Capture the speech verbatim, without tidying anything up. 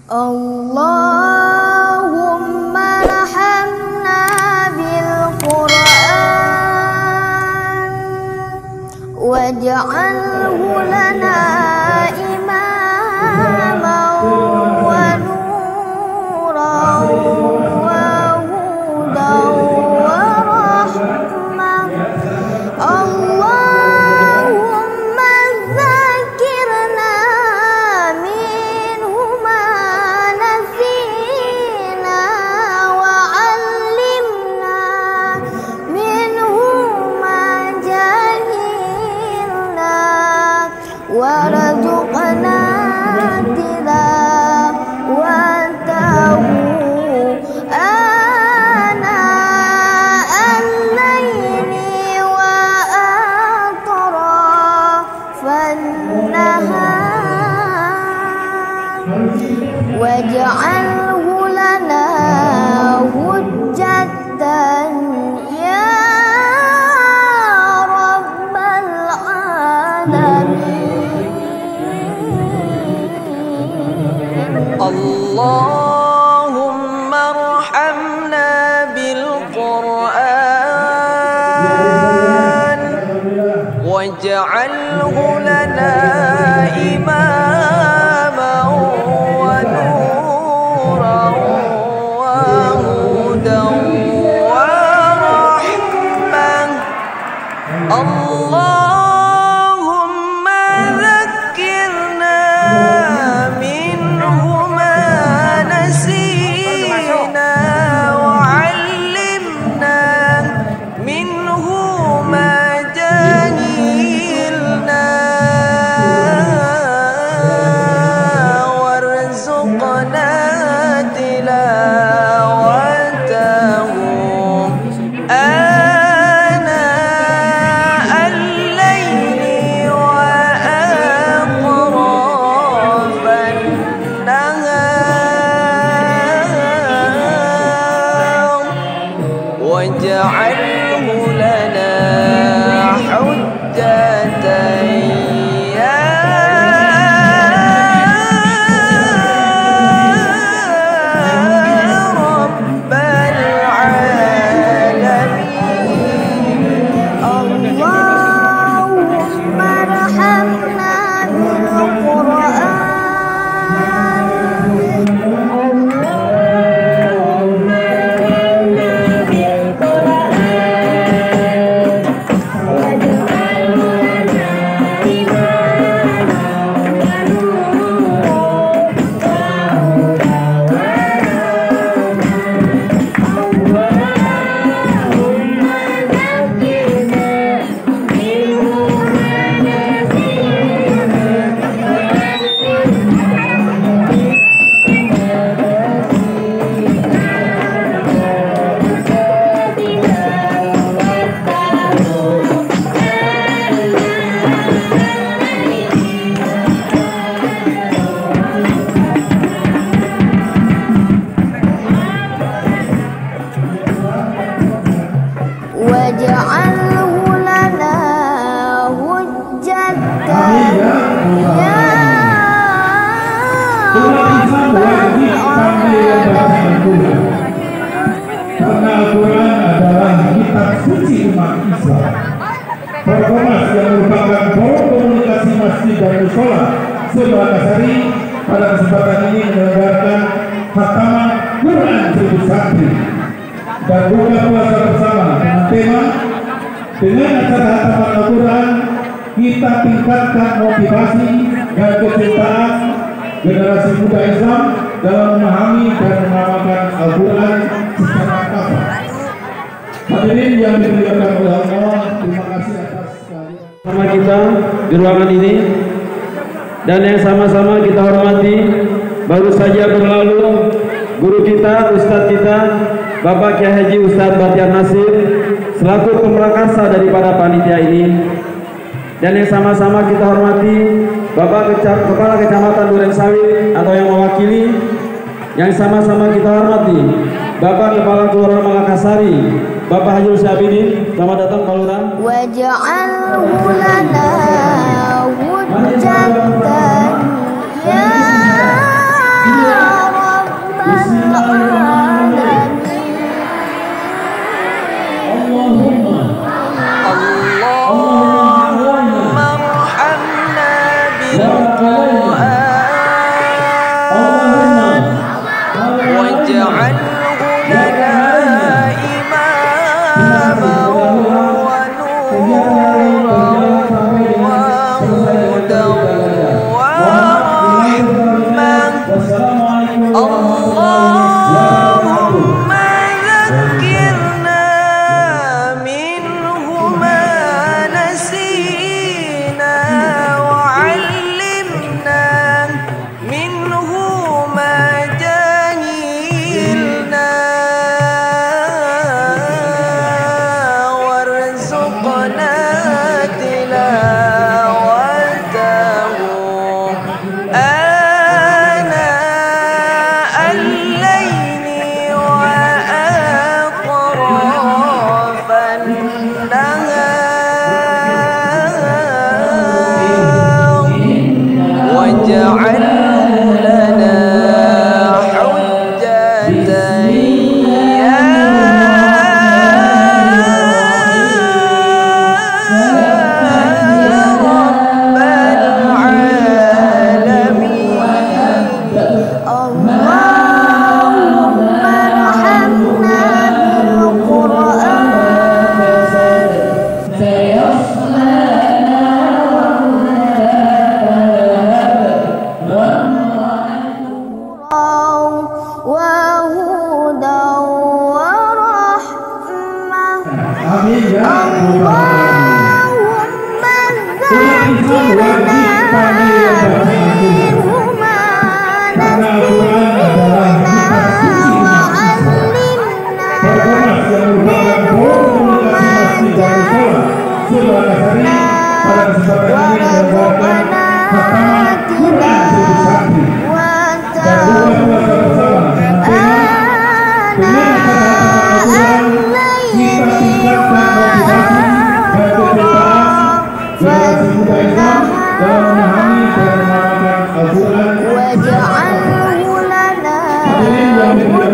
Allahumma rahamna bil Qur'an waj'alhu lana imaman wa nuran wa hudan wa rahmah. Allahumma dzakirna minhu ma nasina wa 'allimna minhu ma jahilna warzuqna tilawatahu ana al-laili wa atrafan nahar waj'alhu lana hujjatan ya rabbal alamin. Allahumma arhamna bil Qur'an waj'alhu lana imaman wa nuran wa hudan wa rahmah. Allahumma dzakirna minhu ma nasina wa 'allimna minhu ma jahilna warzuqna tilawatahu ana al-laili wa atrafan nahar waj'alhu lana hujjatan ya rabbal alamin. Allahumma rahamna bil Qur'an waj'alhu lana hujjatan ya karena Al-Quran adalah kitab suci umat Islam. Performas yang merupakan forum komunikasi masjid dan musola se-Makassari pada kesempatan ini menyelenggarakan khataman Quran seribu santri dan buka puasa bersama dengan tema dengan acara khataman Al-Quran kita tingkatkan motivasi dan kecintaan generasi muda Islam dalam memahami dan mengamalkan Al-Quran secara kafah. Hadirin yang dimuliakan oleh Allah, terima kasih atas sama kita di ruangan ini, dan yang sama-sama kita hormati baru saja berlalu guru kita, ustadz kita, Bapak Kiai Haji Ustadz Batiar Nasir selaku pemrakasa daripada panitia ini, dan yang sama-sama kita hormati Bapak Keca Kepala Kecamatan Durensawit atau yang mewakili, yang sama-sama kita hormati Bapak Kepala Kelurahan Malakasari Bapak Haji Syabidin. Selamat datang Pak Lurah. Waj'alhu lana hujjatan ya وجعله لنا